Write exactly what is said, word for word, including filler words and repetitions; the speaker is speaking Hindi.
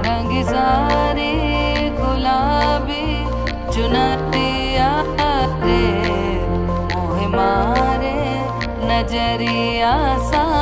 रंग सारे गुलाबी चुनरिया रे, मोह मारे नजरिया सा